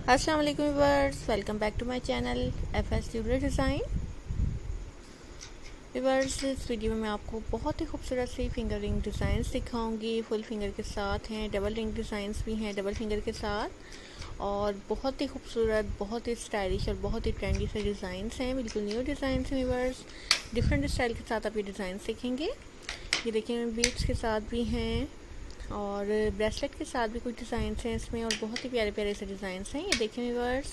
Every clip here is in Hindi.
अस्सलाम वालेकुम viewers, welcome back to my channel FS studio design. Viewers, इस वीडियो में मैं आपको बहुत ही खूबसूरत सी फिंगर रिंग डिज़ाइंस दिखाऊंगी। फुल फिंगर के साथ हैं, डबल रिंग डिज़ाइंस भी हैं डबल फिंगर के साथ, और बहुत ही खूबसूरत, बहुत ही स्टाइलिश और बहुत ही ट्रेंडी से डिज़ाइंस हैं। बिल्कुल न्यू डिज़ाइंस हैं व्यूअर्स, डिफरेंट स्टाइल के साथ आप ये डिज़ाइन सीखेंगे। ये देखिए, बीड्स के साथ भी हैं और ब्रेसलेट के साथ भी कुछ डिज़ाइंस हैं इसमें, और बहुत ही प्यारे प्यारे से डिज़ाइंस हैं। ये देखिए व्यूअर्स,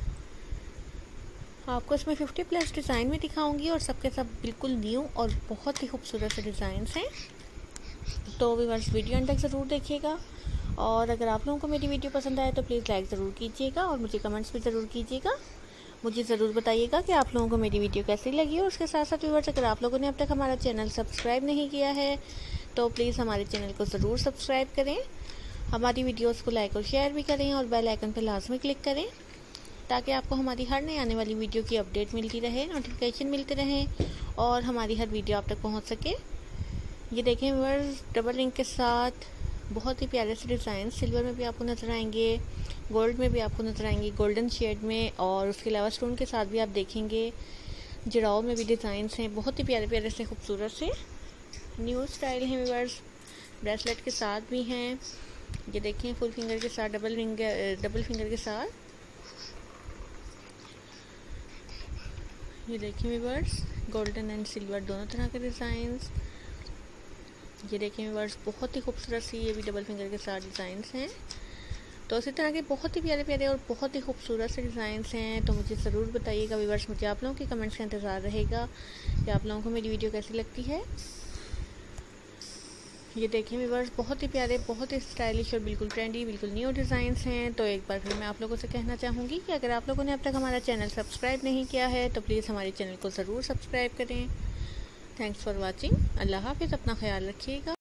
आपको इसमें 50+ डिज़ाइन में दिखाऊंगी और सबके सब बिल्कुल न्यू और बहुत ही खूबसूरत से डिज़ाइंस हैं। तो व्यूअर्स, वीडियो अंत तक ज़रूर देखिएगा, और अगर आप लोगों को मेरी वीडियो पसंद आए तो प्लीज़ लाइक ज़रूर कीजिएगा और मुझे कमेंट्स भी ज़रूर कीजिएगा। मुझे ज़रूर बताइएगा कि आप लोगों को मेरी वीडियो कैसी लगी। और उसके साथ साथ व्यूअर्स, अगर आप लोगों ने अब तक हमारा चैनल सब्सक्राइब नहीं किया है तो प्लीज़ हमारे चैनल को ज़रूर सब्सक्राइब करें, हमारी वीडियोस को लाइक और शेयर भी करें, और बेल आइकन पर लाजमी क्लिक करें ताकि आपको हमारी हर नई आने वाली वीडियो की अपडेट मिलती रहे, नोटिफिकेशन मिलते रहें और हमारी हर वीडियो आप तक पहुंच सके। ये देखें व्यूअर्स, डबल रिंग के साथ बहुत ही प्यारे से डिज़ाइन सिल्वर में भी आपको नज़र आएंगे, गोल्ड में भी आपको नज़र आएंगे, गोल्डन शेड में, और उसके अलावा स्टोन के साथ भी आप देखेंगे। जड़ाओं में भी डिज़ाइंस हैं, बहुत ही प्यारे प्यारे से खूबसूरत से न्यू स्टाइल हैं व्यूअर्स। ब्रेसलेट के साथ भी हैं, ये देखें, फुल फिंगर के साथ, डबल फिंगर के साथ। ये देखें व्यूअर्स, गोल्डन एंड सिल्वर दोनों तरह के डिज़ाइंस। ये देखें व्यूअर्स, बहुत ही खूबसूरत सी ये भी डबल फिंगर के साथ डिज़ाइंस हैं। तो इसी तरह के बहुत ही प्यारे प्यारे और बहुत ही खूबसूरत से डिज़ाइंस हैं। तो मुझे ज़रूर बताइएगा व्यूअर्स, मुझे आप लोगों के कमेंट्स का इंतज़ार रहेगा कि आप लोगों को मेरी वीडियो कैसी लगती है। ये देखें व्यूअर्स, बहुत ही प्यारे, बहुत ही स्टाइलिश और बिल्कुल ट्रेंडी, बिल्कुल न्यू डिज़ाइंस हैं। तो एक बार फिर मैं आप लोगों से कहना चाहूँगी कि अगर आप लोगों ने अब तक हमारा चैनल सब्सक्राइब नहीं किया है तो प्लीज़ हमारे चैनल को ज़रूर सब्सक्राइब करें। Thanks for watching. अल्लाह हाफिज़, अपना ख्याल रखिएगा।